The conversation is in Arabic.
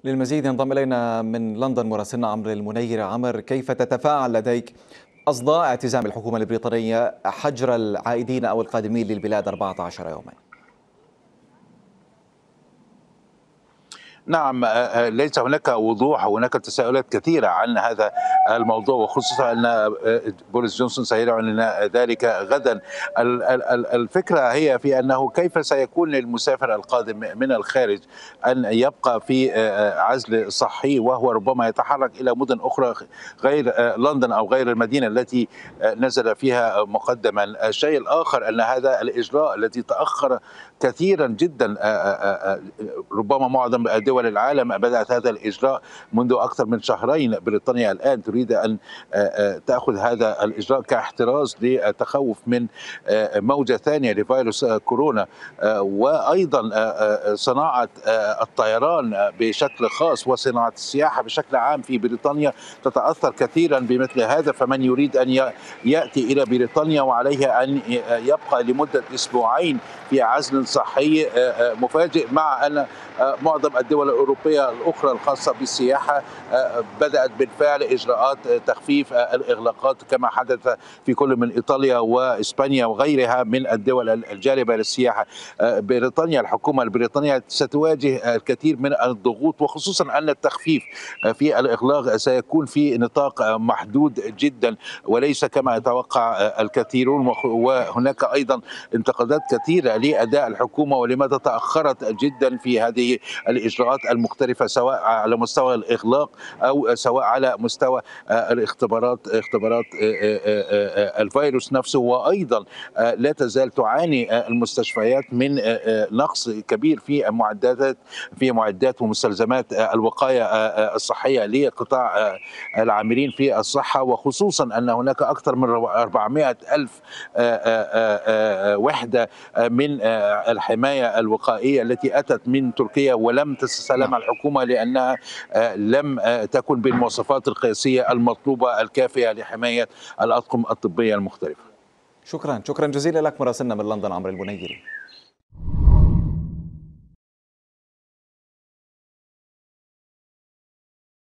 للمزيد ينضم إلينا من لندن مراسلنا عمرو المنير. عمر، كيف تتفاعل لديك أصداء اعتزام الحكومة البريطانية حجر العائدين أو القادمين للبلاد 14 يوما؟ نعم، ليس هناك وضوح، هناك تساؤلات كثيرة عن هذا الموضوع، وخصوصا أن بوريس جونسون سيعلن ذلك غدا. الفكرة هي في أنه كيف سيكون للمسافر القادم من الخارج أن يبقى في عزل صحي وهو ربما يتحرك إلى مدن أخرى غير لندن أو غير المدينة التي نزل فيها مقدما. الشيء الآخر أن هذا الإجراء الذي تأخر كثيرا جدا، ربما معظم دول العالم بدأت هذا الإجراء منذ أكثر من شهرين، بريطانيا الآن تريد أن تأخذ هذا الإجراء كاحتراز للتخوف من موجة ثانية لفيروس كورونا. وأيضا صناعة الطيران بشكل خاص وصناعة السياحة بشكل عام في بريطانيا تتأثر كثيرا بمثل هذا، فمن يريد أن يأتي إلى بريطانيا وعليه أن يبقى لمدة أسبوعين في عزل صحي مفاجئ، مع أن معظم الدول الأوروبية الأخرى الخاصة بالسياحة بدأت بالفعل إجراءات تخفيف الإغلاقات كما حدث في كل من إيطاليا وإسبانيا وغيرها من الدول الجالبة للسياحة. بريطانيا، الحكومة البريطانية ستواجه الكثير من الضغوط، وخصوصا أن التخفيف في الإغلاق سيكون في نطاق محدود جدا وليس كما يتوقع الكثيرون. وهناك أيضا انتقادات كثيرة لأداء الحكومة ولماذا تأخرت جدا في هذه الإجراءات المختلفة، سواء على مستوى الإغلاق أو سواء على مستوى اختبارات الفيروس نفسه. وأيضا لا تزال تعاني المستشفيات من نقص كبير في معدات ومستلزمات الوقاية الصحية لقطاع العاملين في الصحة، وخصوصا أن هناك أكثر من 400 ألف وحدة من الحماية الوقائية التي أتت من تركيا ولم تستلمها الحكومة لأنها لم تكن بالمواصفات القياسية المطلوبة الكافية لحماية الأطقم الطبية المختلفة. شكرا جزيلا لك مراسلنا من لندن عمرو المنيري.